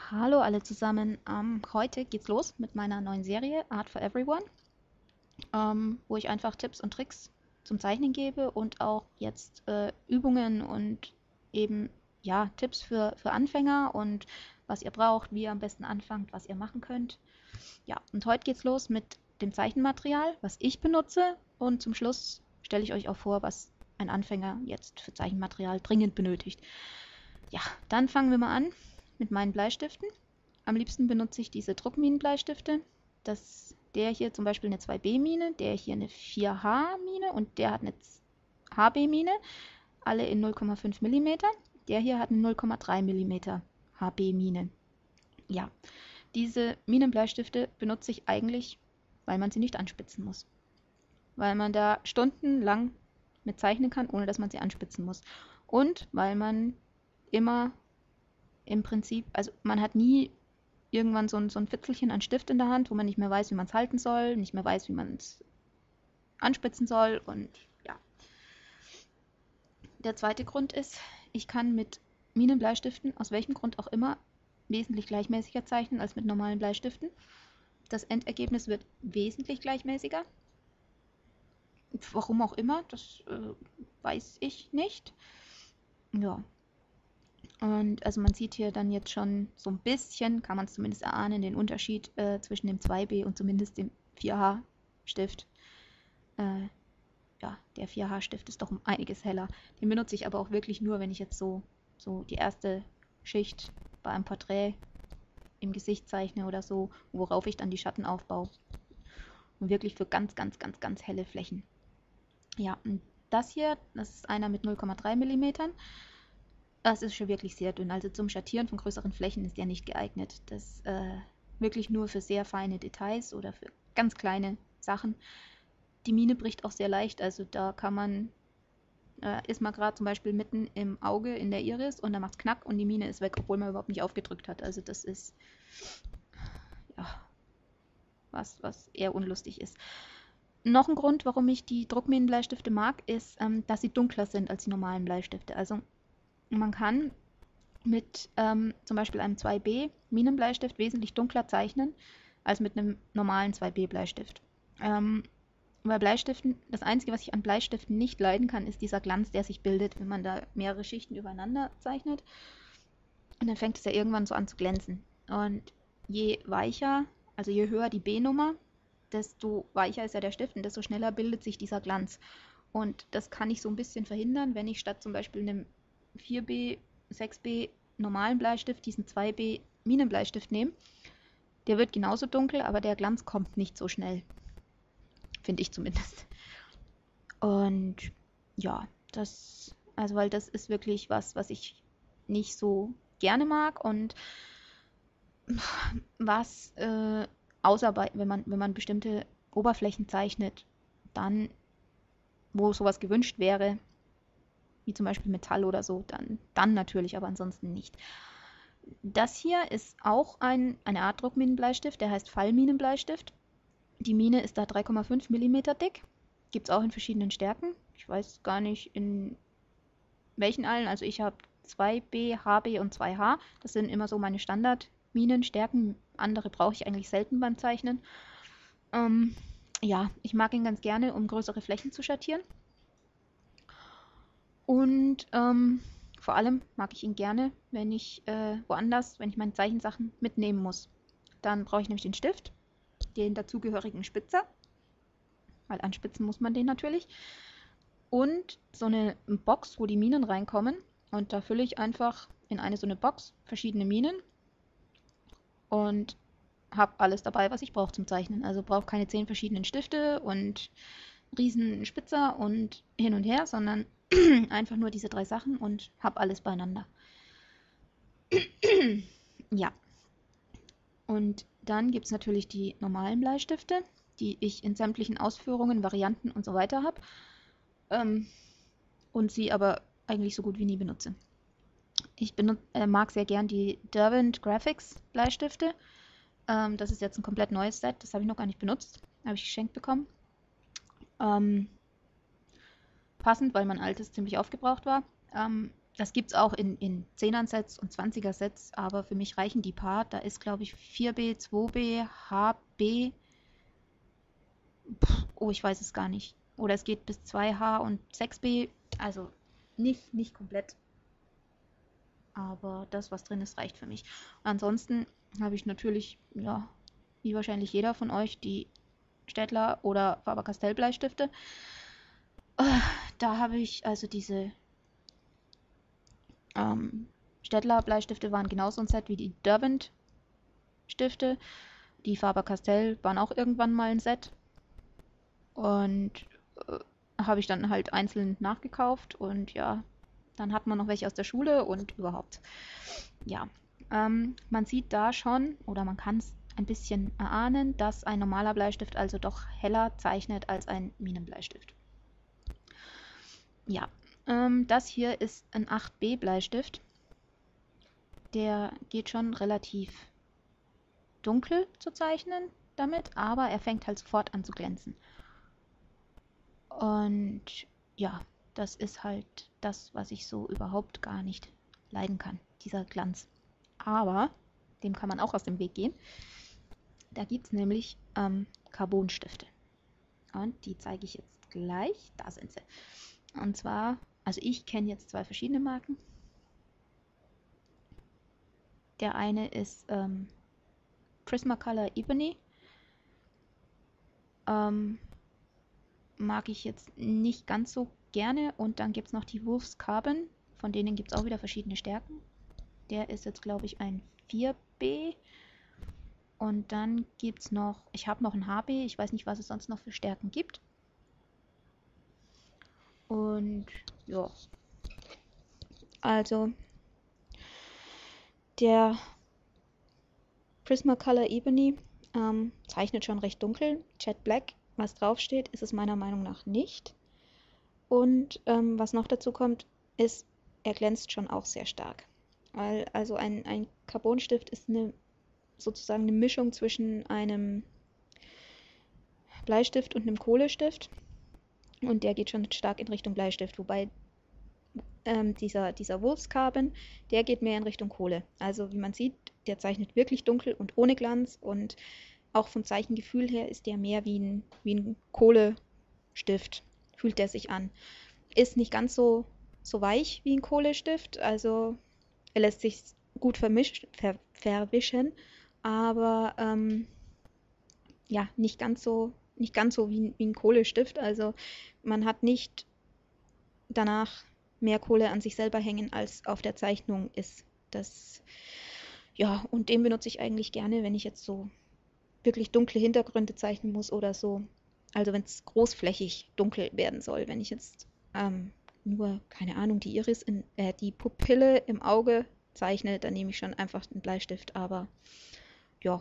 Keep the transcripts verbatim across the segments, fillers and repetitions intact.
Hallo alle zusammen. Ähm, heute geht's los mit meiner neuen Serie Art for Everyone, ähm, wo ich einfach Tipps und Tricks zum Zeichnen gebe und auch jetzt äh, Übungen und eben ja Tipps für, für Anfänger und was ihr braucht, wie ihr am besten anfangt, was ihr machen könnt. Ja, und heute geht's los mit dem Zeichenmaterial, was ich benutze, und zum Schluss stelle ich euch auch vor, was ein Anfänger jetzt für Zeichenmaterial dringend benötigt. Ja, dann fangen wir mal an mit meinen Bleistiften. Am liebsten benutze ich diese Druckminenbleistifte. Das, der hier zum Beispiel eine zwei B Mine, der hier eine vier H Mine und der hat eine H B Mine, alle in null Komma fünf Millimeter. Der hier hat eine null Komma drei Millimeter H B Mine. Ja, diese Minenbleistifte benutze ich eigentlich, weil man sie nicht anspitzen muss. Weil man da stundenlang mit zeichnen kann, ohne dass man sie anspitzen muss. Und weil man immer im Prinzip, also man hat nie irgendwann so ein, so ein Fitzelchen an Stift in der Hand, wo man nicht mehr weiß, wie man es halten soll, nicht mehr weiß, wie man es anspitzen soll. Und ja, der zweite Grund ist, ich kann mit Minenbleistiften, aus welchem Grund auch immer, wesentlich gleichmäßiger zeichnen als mit normalen Bleistiften. Das Endergebnis wird wesentlich gleichmäßiger. Warum auch immer, das äh, weiß ich nicht. Ja, und also man sieht hier dann jetzt schon so ein bisschen, kann man es zumindest erahnen, den Unterschied äh, zwischen dem zwei B und zumindest dem vier H Stift. Äh, ja, der vier H Stift ist doch um einiges heller. Den benutze ich aber auch wirklich nur, wenn ich jetzt so, so die erste Schicht bei einem Porträt im Gesicht zeichne oder so, worauf ich dann die Schatten aufbaue. Und wirklich für ganz, ganz, ganz, ganz helle Flächen. Ja, und das hier, das ist einer mit null Komma drei Millimetern. Das ist schon wirklich sehr dünn. Also zum Schattieren von größeren Flächen ist der nicht geeignet. Das äh, wirklich nur für sehr feine Details oder für ganz kleine Sachen. Die Mine bricht auch sehr leicht. Also da kann man, äh, ist man gerade zum Beispiel mitten im Auge in der Iris und da macht es Knack und die Mine ist weg, obwohl man überhaupt nicht aufgedrückt hat. Also das ist ja was, was eher unlustig ist. Noch ein Grund, warum ich die Druckminenbleistifte mag, ist, ähm, dass sie dunkler sind als die normalen Bleistifte. Also man kann mit ähm, zum Beispiel einem zwei B Minenbleistift wesentlich dunkler zeichnen als mit einem normalen zwei B Bleistift. Ähm, bei Bleistiften, das Einzige, was ich an Bleistiften nicht leiden kann, ist dieser Glanz, der sich bildet, wenn man da mehrere Schichten übereinander zeichnet. Und dann fängt es ja irgendwann so an zu glänzen. Und je weicher, also je höher die B-Nummer, desto weicher ist ja der Stift und desto schneller bildet sich dieser Glanz. Und das kann ich so ein bisschen verhindern, wenn ich statt zum Beispiel einem vier B, sechs B normalen Bleistift diesen zwei B Minenbleistift nehme. Der wird genauso dunkel, aber der Glanz kommt nicht so schnell. Finde ich zumindest. Und ja, das, also weil das ist wirklich was, was ich nicht so gerne mag und was äh, außer bei, wenn man, wenn man bestimmte Oberflächen zeichnet, dann, wo sowas gewünscht wäre, wie zum Beispiel Metall oder so, dann, dann natürlich, aber ansonsten nicht. Das hier ist auch ein, eine Art Druckminenbleistift, der heißt Fallminenbleistift. Die Mine ist da drei Komma fünf Millimeter dick, gibt es auch in verschiedenen Stärken. Ich weiß gar nicht in welchen allen, also ich habe zwei B, H B und zwei H. Das sind immer so meine Standardminenstärken. Andere brauche ich eigentlich selten beim Zeichnen. Ähm, ja, ich mag ihn ganz gerne, um größere Flächen zu schattieren. Und ähm, vor allem mag ich ihn gerne, wenn ich äh, woanders, wenn ich meine Zeichensachen mitnehmen muss. Dann brauche ich nämlich den Stift, den dazugehörigen Spitzer, weil anspitzen muss man den natürlich. Und so eine Box, wo die Minen reinkommen. Und da fülle ich einfach in eine so eine Box verschiedene Minen und habe alles dabei, was ich brauche zum Zeichnen. Also brauche keine zehn verschiedenen Stifte und riesen Spitzer und hin und her, sondern einfach nur diese drei Sachen und habe alles beieinander. Ja, und dann gibt es natürlich die normalen Bleistifte, die ich in sämtlichen Ausführungen, Varianten und so weiter habe ähm, und sie aber eigentlich so gut wie nie benutze. Ich benut äh, mag sehr gern die Derwent Graphics Bleistifte. Ähm, das ist jetzt ein komplett neues Set, das habe ich noch gar nicht benutzt, habe ich geschenkt bekommen. Ähm, passend, weil mein altes ziemlich aufgebraucht war. Ähm, Das gibt es auch in, in Zehner-Sets und Zwanziger-Sets, aber für mich reichen die paar. Da ist, glaube ich, vier B, zwei B, H B. Pff, oh, ich weiß es gar nicht. Oder es geht bis zwei H und sechs B. Also nicht, nicht komplett. Aber das, was drin ist, reicht für mich. Ansonsten habe ich natürlich, ja, wie wahrscheinlich jeder von euch, die Staedtler oder Faber-Castell Bleistifte. Äh, Da habe ich also diese ähm, Staedtler Bleistifte waren genauso ein Set wie die Derwent Stifte. Die Faber-Castell waren auch irgendwann mal ein Set. Und äh, habe ich dann halt einzeln nachgekauft. Und ja, dann hat man noch welche aus der Schule und überhaupt. Ja, ähm, man sieht da schon, oder man kann es ein bisschen erahnen, dass ein normaler Bleistift also doch heller zeichnet als ein Minenbleistift. Ja, ähm, das hier ist ein acht B Bleistift. Der geht schon relativ dunkel zu zeichnen damit, aber er fängt halt sofort an zu glänzen. Und ja, das ist halt das, was ich so überhaupt gar nicht leiden kann, dieser Glanz. Aber dem kann man auch aus dem Weg gehen. Da gibt es nämlich ähm, Carbonstifte. Und die zeige ich jetzt gleich. Da sind sie. Und zwar, also ich kenne jetzt zwei verschiedene Marken. Der eine ist ähm, Prismacolor Ebony. Ähm, mag ich jetzt nicht ganz so gerne. Und dann gibt es noch die Wolf's Carbon. Von denen gibt es auch wieder verschiedene Stärken. Der ist jetzt, glaube ich, ein vier B. Und dann gibt es noch, ich habe noch ein H B. Ich weiß nicht, was es sonst noch für Stärken gibt. Und ja, also der Prismacolor Ebony ähm, zeichnet schon recht dunkel. Jet Black, was draufsteht, ist es meiner Meinung nach nicht. Und ähm, was noch dazu kommt, ist, er glänzt schon auch sehr stark. Weil also ein, ein Carbonstift ist eine, sozusagen eine Mischung zwischen einem Bleistift und einem Kohlestift. Und der geht schon stark in Richtung Bleistift, wobei ähm, dieser, dieser Wolf's Carbon, der geht mehr in Richtung Kohle. Also wie man sieht, der zeichnet wirklich dunkel und ohne Glanz und auch vom Zeichengefühl her ist der mehr wie ein, wie ein Kohlestift, fühlt der sich an. Ist nicht ganz so, so weich wie ein Kohlestift, also er lässt sich gut vermisch, ver, verwischen, aber ähm, ja, nicht ganz so, nicht ganz so wie, wie ein Kohlestift. Also man hat nicht danach mehr Kohle an sich selber hängen, als auf der Zeichnung ist. Das, ja, und den benutze ich eigentlich gerne, wenn ich jetzt so wirklich dunkle Hintergründe zeichnen muss oder so. Also wenn es großflächig dunkel werden soll. Wenn ich jetzt ähm, nur, keine Ahnung, die Iris, in, äh, die Pupille im Auge zeichne, dann nehme ich schon einfach einen Bleistift. Aber ja,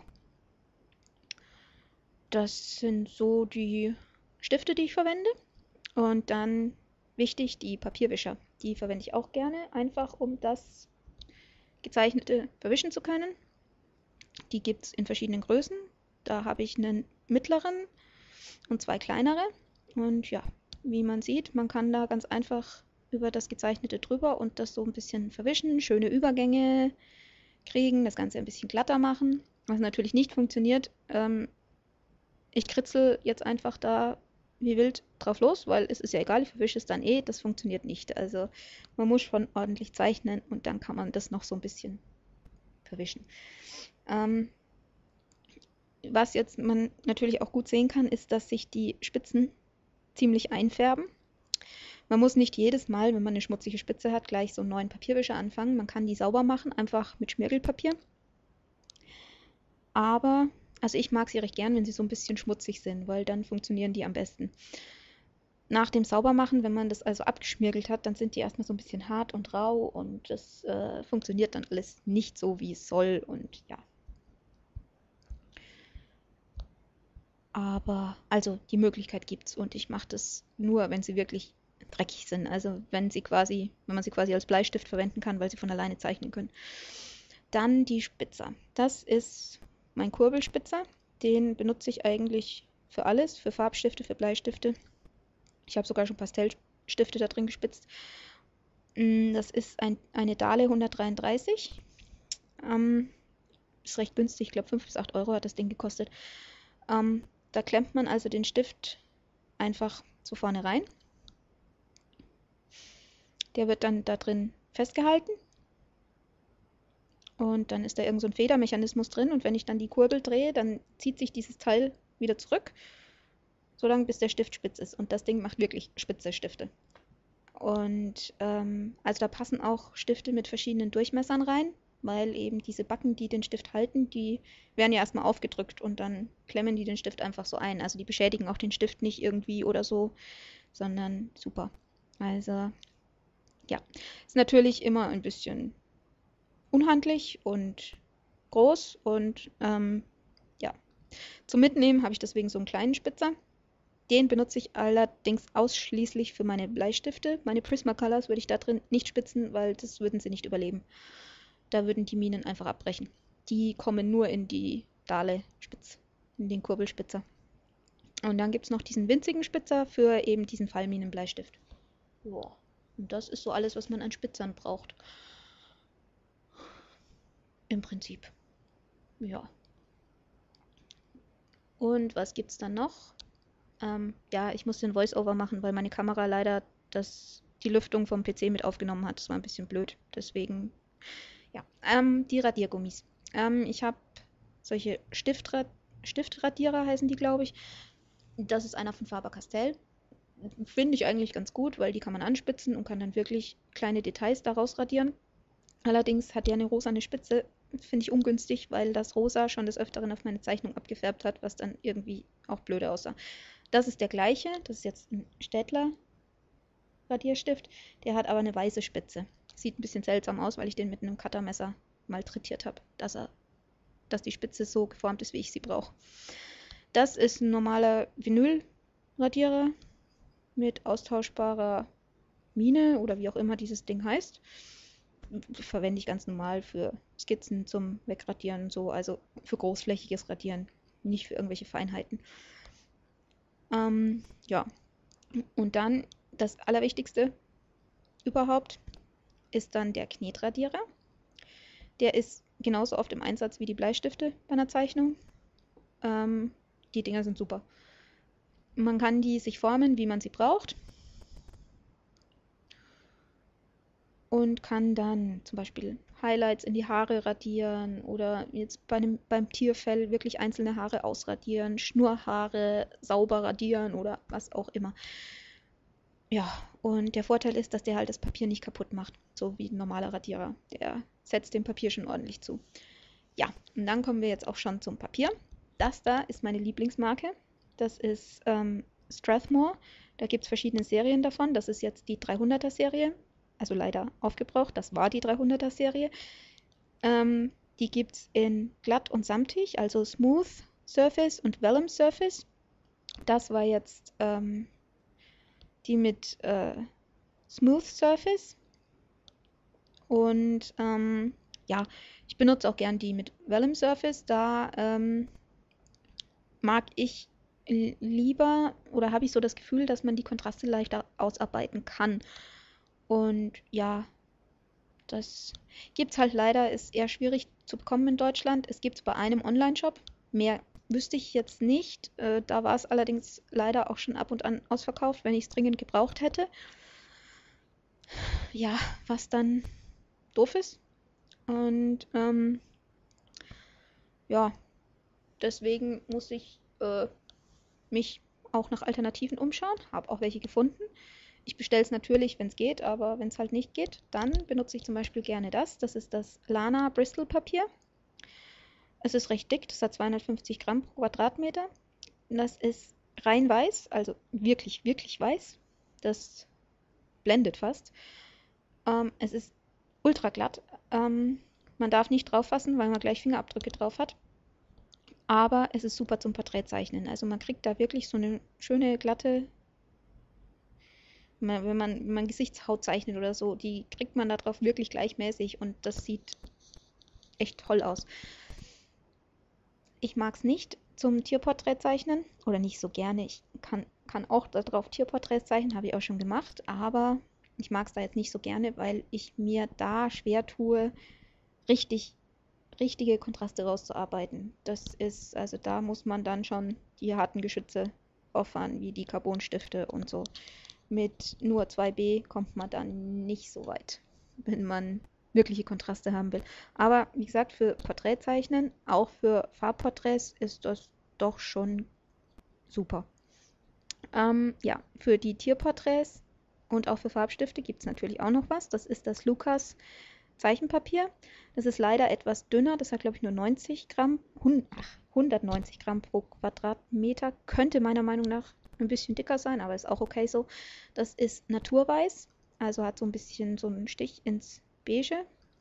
das sind so die Stifte, die ich verwende. Und dann wichtig, die Papierwischer. Die verwende ich auch gerne, einfach um das Gezeichnete verwischen zu können. Die gibt es in verschiedenen Größen. Da habe ich einen mittleren und zwei kleinere. Und ja, wie man sieht, man kann da ganz einfach über das Gezeichnete drüber und das so ein bisschen verwischen, schöne Übergänge kriegen, das Ganze ein bisschen glatter machen. Was natürlich nicht funktioniert, ähm, ich kritzel jetzt einfach da wie wild drauf los, weil es ist ja egal, ich verwische es dann eh, das funktioniert nicht. Also man muss schon ordentlich zeichnen und dann kann man das noch so ein bisschen verwischen. Ähm, was jetzt man natürlich auch gut sehen kann, ist, dass sich die Spitzen ziemlich einfärben. Man muss nicht jedes Mal, wenn man eine schmutzige Spitze hat, gleich so einen neuen Papierwischer anfangen. Man kann die sauber machen, einfach mit Schmirgelpapier. Aber, also ich mag sie recht gern, wenn sie so ein bisschen schmutzig sind, weil dann funktionieren die am besten. Nach dem Saubermachen, wenn man das also abgeschmirgelt hat, dann sind die erstmal so ein bisschen hart und rau und das äh, funktioniert dann alles nicht so, wie es soll und ja. Aber, also die Möglichkeit gibt's und ich mache das nur, wenn sie wirklich dreckig sind. Also wenn sie quasi, wenn man sie quasi als Bleistift verwenden kann, weil sie von alleine zeichnen können. Dann die Spitzer. Das ist mein Kurbelspitzer. Den benutze ich eigentlich für alles, für Farbstifte, für Bleistifte. Ich habe sogar schon Pastellstifte da drin gespitzt. Mm, Das ist ein, eine Dahle hundertdreiunddreißig. Ähm, ist recht günstig, ich glaube fünf bis acht Euro hat das Ding gekostet. Ähm, da klemmt man also den Stift einfach so vorne rein. Der wird dann da drin festgehalten und dann ist da irgend so ein Federmechanismus drin und wenn ich dann die Kurbel drehe, dann zieht sich dieses Teil wieder zurück, solange bis der Stift spitz ist. Und das Ding macht wirklich spitze Stifte. Und ähm, also da passen auch Stifte mit verschiedenen Durchmessern rein, weil eben diese Backen, die den Stift halten, die werden ja erstmal aufgedrückt und dann klemmen die den Stift einfach so ein. Also die beschädigen auch den Stift nicht irgendwie oder so, sondern super. Also ja, ist natürlich immer ein bisschen unhandlich und groß und ähm, ja, zum Mitnehmen habe ich deswegen so einen kleinen Spitzer. Den benutze ich allerdings ausschließlich für meine Bleistifte. Meine Prismacolors würde ich da drin nicht spitzen, weil das würden sie nicht überleben. Da würden die Minen einfach abbrechen. Die kommen nur in die Dahle spitz, in den Kurbelspitzer. Und dann gibt es noch diesen winzigen Spitzer für eben diesen Fallminenbleistift. Ja, und das ist so alles, was man an Spitzern braucht. Im Prinzip. Ja. Und was gibt's dann noch? Ähm, ja, ich muss den Voice-Over machen, weil meine Kamera leider das, die Lüftung vom P C mit aufgenommen hat. Das war ein bisschen blöd. Deswegen, ja. Ähm, die Radiergummis. Ähm, ich habe solche Stiftrad Stiftradierer, heißen die, glaube ich. Das ist einer von Faber-Castell. Finde ich eigentlich ganz gut, weil die kann man anspitzen und kann dann wirklich kleine Details daraus radieren. Allerdings hat der eine rosane Spitze. Finde ich ungünstig, weil das Rosa schon des Öfteren auf meine Zeichnung abgefärbt hat, was dann irgendwie auch blöde aussah. Das ist der gleiche, das ist jetzt ein Staedtler Radierstift, der hat aber eine weiße Spitze. Sieht ein bisschen seltsam aus, weil ich den mit einem Cuttermesser malträtiert habe, dass, er, dass die Spitze so geformt ist, wie ich sie brauche. Das ist ein normaler Vinylradierer mit austauschbarer Mine oder wie auch immer dieses Ding heißt. Verwende ich ganz normal für Skizzen zum Wegradieren, so, also für großflächiges Radieren, nicht für irgendwelche Feinheiten. Ähm, ja, und dann das Allerwichtigste überhaupt ist dann der Knetradierer. Der ist genauso oft im Einsatz wie die Bleistifte bei einer Zeichnung. Ähm, die Dinger sind super. Man kann die sich formen, wie man sie braucht. Und kann dann zum Beispiel Highlights in die Haare radieren oder jetzt bei dem, beim Tierfell wirklich einzelne Haare ausradieren, Schnurrhaare sauber radieren oder was auch immer. Ja, und der Vorteil ist, dass der halt das Papier nicht kaputt macht, so wie ein normaler Radierer. Der setzt dem Papier schon ordentlich zu. Ja, und dann kommen wir jetzt auch schon zum Papier. Das da ist meine Lieblingsmarke. Das ist ähm, Strathmore. Da gibt es verschiedene Serien davon. Das ist jetzt die dreihunderter Serie. Also leider aufgebraucht. Das war die dreihunderter Serie. Ähm, die gibt es in glatt und samtig, also Smooth Surface und Vellum Surface. Das war jetzt ähm, die mit äh, Smooth Surface. Und ähm, ja, ich benutze auch gern die mit Vellum Surface. Da ähm, mag ich lieber oder habe ich so das Gefühl, dass man die Kontraste leichter ausarbeiten kann. Und ja, das gibt es halt leider, ist eher schwierig zu bekommen in Deutschland. Es gibt es bei einem Online-Shop. Mehr wüsste ich jetzt nicht. Äh, da war es allerdings leider auch schon ab und an ausverkauft, wenn ich es dringend gebraucht hätte. Ja, was dann doof ist. Und ähm, ja, deswegen muss ich äh, mich auch nach Alternativen umschauen. Habe auch welche gefunden. Ich bestelle es natürlich, wenn es geht, aber wenn es halt nicht geht, dann benutze ich zum Beispiel gerne das. Das ist das Lana Bristol Papier. Es ist recht dick, das hat zweihundertfünfzig Gramm pro Quadratmeter. Das ist rein weiß, also wirklich, wirklich weiß. Das blendet fast. Ähm, es ist ultra glatt. Ähm, man darf nicht drauf fassen, weil man gleich Fingerabdrücke drauf hat. Aber es ist super zum Porträtzeichnen. Also man kriegt da wirklich so eine schöne, glatte, wenn man, wenn man Gesichtshaut zeichnet oder so, die kriegt man da drauf wirklich gleichmäßig und das sieht echt toll aus. Ich mag es nicht zum Tierporträt zeichnen oder nicht so gerne. Ich kann, kann auch darauf Tierporträts zeichnen, habe ich auch schon gemacht, aber Ich mag es da jetzt nicht so gerne, weil ich mir da schwer tue, richtig, richtige Kontraste rauszuarbeiten. Das ist, also da muss man dann schon die harten Geschütze auffahren, wie die Carbonstifte und so. Mit nur zwei B kommt man dann nicht so weit, wenn man wirkliche Kontraste haben will. Aber wie gesagt, für Porträtzeichnen, auch für Farbporträts ist das doch schon super. Ähm, ja, für die Tierporträts und auch für Farbstifte gibt es natürlich auch noch was. Das ist das Lukas Zeichenpapier. Das ist leider etwas dünner. Das hat, glaube ich, nur neunzig Gramm. Ach, hundertneunzig Gramm pro Quadratmeter. Könnte meiner Meinung nach ein bisschen dicker sein, aber ist auch okay so. Das ist naturweiß. Also hat so ein bisschen so einen Stich ins Beige.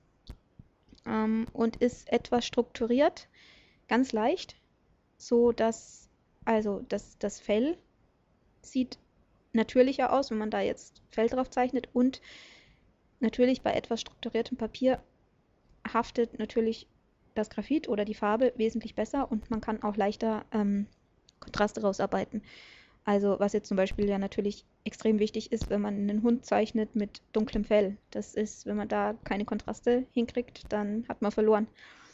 Ähm, und ist etwas strukturiert. Ganz leicht. So dass, also das, das Fell sieht natürlicher aus, wenn man da jetzt Fell drauf zeichnet. Und natürlich bei etwas strukturiertem Papier haftet natürlich das Graphit oder die Farbe wesentlich besser und man kann auch leichter ähm, Kontraste rausarbeiten. Also was jetzt zum Beispiel ja natürlich extrem wichtig ist, wenn man einen Hund zeichnet mit dunklem Fell. Das ist, wenn man da keine Kontraste hinkriegt, dann hat man verloren.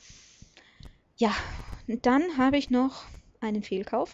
Ja, und dann habe ich noch einen Fehlkauf.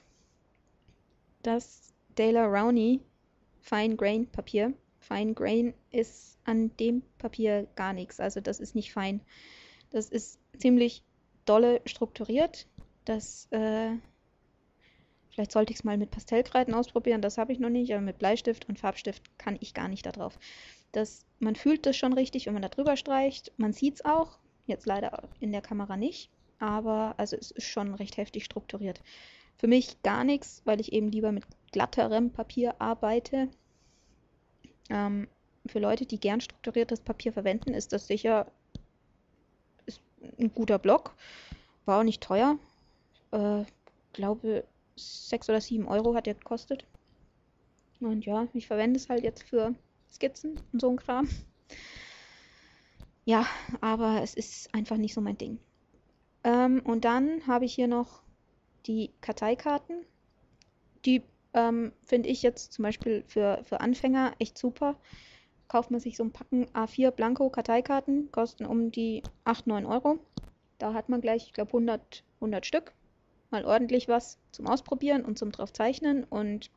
Das Daler Rowney Fine Grain Papier. Fine Grain ist an dem Papier gar nichts. Also das ist nicht fein. Das ist ziemlich dolle strukturiert. Das, äh, vielleicht sollte ich es mal mit Pastellkreiden ausprobieren. Das habe ich noch nicht. Aber mit Bleistift und Farbstift kann ich gar nicht da drauf. Das, man fühlt das schon richtig, wenn man da drüber streicht. Man sieht es auch. Jetzt leider in der Kamera nicht. Aber also es ist schon recht heftig strukturiert. Für mich gar nichts, weil ich eben lieber mit glatterem Papier arbeite. Ähm, für Leute, die gern strukturiertes Papier verwenden, ist das sicher ist ein guter Block. War auch nicht teuer. Äh, glaube sechs oder sieben Euro hat der gekostet. Und ja, ich verwende es halt jetzt für Skizzen und so ein Kram. Ja, aber es ist einfach nicht so mein Ding. Ähm, und dann habe ich hier noch die Karteikarten. Die ähm, finde ich jetzt zum Beispiel für, für Anfänger echt super. Kauft man sich so ein Packen A vier Blanko Karteikarten, kosten um die acht, neun Euro. Da hat man gleich, ich glaube, hundert, hundert Stück. Mal ordentlich was zum Ausprobieren und zum drauf zeichnen. Und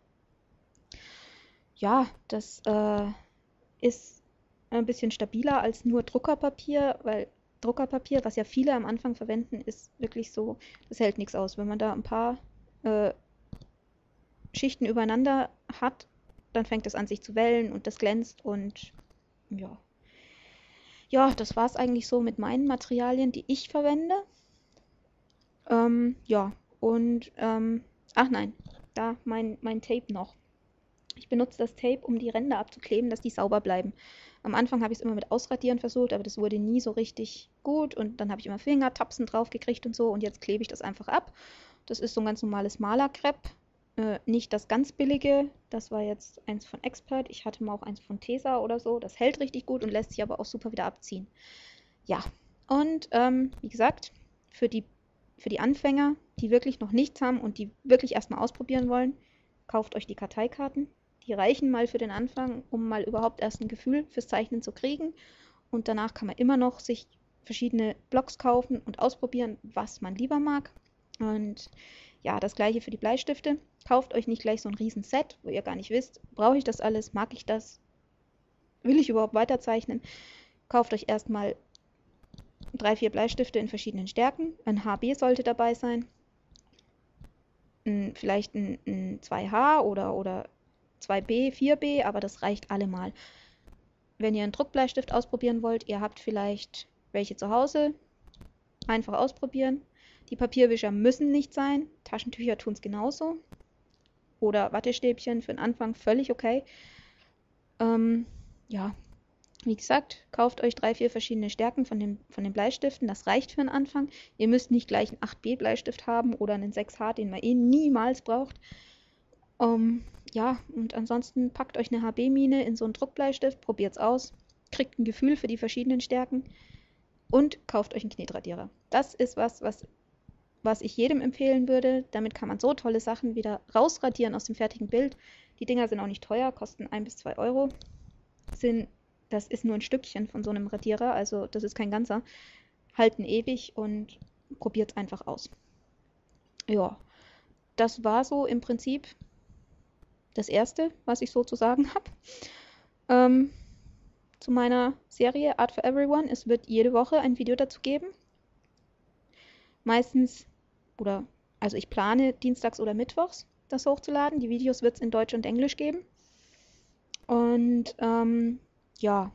ja, das äh, ist ein bisschen stabiler als nur Druckerpapier, weil Druckerpapier, was ja viele am Anfang verwenden, ist wirklich so, das hält nichts aus. Wenn man da ein paar äh, Schichten übereinander hat, dann fängt es an sich zu wellen und das glänzt und ja. Ja, das war es eigentlich so mit meinen Materialien, die ich verwende. Ähm, ja, und ähm, ach nein, da mein, mein Tape noch. Ich benutze das Tape, um die Ränder abzukleben, dass die sauber bleiben. Am Anfang habe ich es immer mit Ausradieren versucht, aber das wurde nie so richtig gut und dann habe ich immer Fingertapsen drauf gekriegt und so und jetzt klebe ich das einfach ab. Das ist so ein ganz normales Malerkrepp. Äh, nicht das ganz billige, das war jetzt eins von Expert. Ich hatte mal auch eins von Tesa oder so. Das hält richtig gut und lässt sich aber auch super wieder abziehen. Ja, und ähm, wie gesagt, für die, für die Anfänger, die wirklich noch nichts haben und die wirklich erstmal ausprobieren wollen, kauft euch die Karteikarten. Die reichen mal für den Anfang, um mal überhaupt erst ein Gefühl fürs Zeichnen zu kriegen. Und danach kann man immer noch sich verschiedene Blocks kaufen und ausprobieren, was man lieber mag. Und ja, das gleiche für die Bleistifte. Kauft euch nicht gleich so ein riesen Set, wo ihr gar nicht wisst, brauche ich das alles, mag ich das, will ich überhaupt weiterzeichnen. Kauft euch erstmal drei, vier Bleistifte in verschiedenen Stärken. Ein H B sollte dabei sein. Ein, vielleicht ein, ein zwei H oder, oder zwei B, vier B, aber das reicht allemal. Wenn ihr einen Druckbleistift ausprobieren wollt, ihr habt vielleicht welche zu Hause, einfach ausprobieren. Die Papierwischer müssen nicht sein, Taschentücher tun es genauso. Oder Wattestäbchen für den Anfang, völlig okay. Ähm, ja, wie gesagt, kauft euch drei, vier verschiedene Stärken von, dem, von den Bleistiften, das reicht für den Anfang. Ihr müsst nicht gleich einen acht B Bleistift haben oder einen sechs H, den man eh niemals braucht. Um, ja, und ansonsten packt euch eine H B-Mine in so einen Druckbleistift, probiert es aus, kriegt ein Gefühl für die verschiedenen Stärken und kauft euch einen Knetradierer. Das ist was, was, was ich jedem empfehlen würde. Damit kann man so tolle Sachen wieder rausradieren aus dem fertigen Bild. Die Dinger sind auch nicht teuer, kosten ein bis zwei Euro. sind, das ist nur ein Stückchen von so einem Radierer, also das ist kein ganzer, halten ewig und probiert es einfach aus. Ja, das war so im Prinzip das Erste, was ich so zu sagen habe. Ähm, zu meiner Serie Art for Everyone. Es wird jede Woche ein Video dazu geben. Meistens, oder also ich plane dienstags oder mittwochs das hochzuladen. Die Videos wird es in Deutsch und Englisch geben. Und ähm, ja,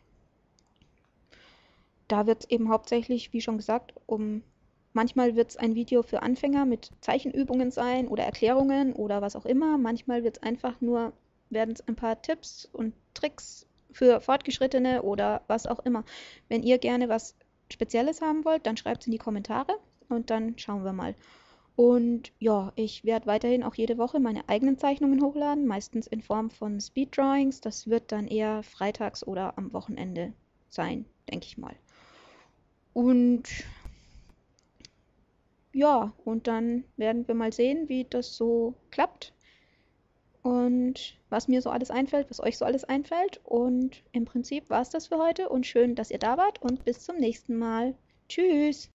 da wird es eben hauptsächlich, wie schon gesagt, um manchmal wird es ein Video für Anfänger mit Zeichenübungen sein oder Erklärungen oder was auch immer. Manchmal wird es einfach nur, werden es ein paar Tipps und Tricks für Fortgeschrittene oder was auch immer. Wenn ihr gerne was Spezielles haben wollt, dann schreibt es in die Kommentare und dann schauen wir mal. Und ja, ich werde weiterhin auch jede Woche meine eigenen Zeichnungen hochladen, meistens in Form von Speeddrawings. Das wird dann eher freitags oder am Wochenende sein, denke ich mal. Und ja, und dann werden wir mal sehen, wie das so klappt und was mir so alles einfällt, was euch so alles einfällt. Und im Prinzip war es das für heute und schön, dass ihr da wart und bis zum nächsten Mal. Tschüss!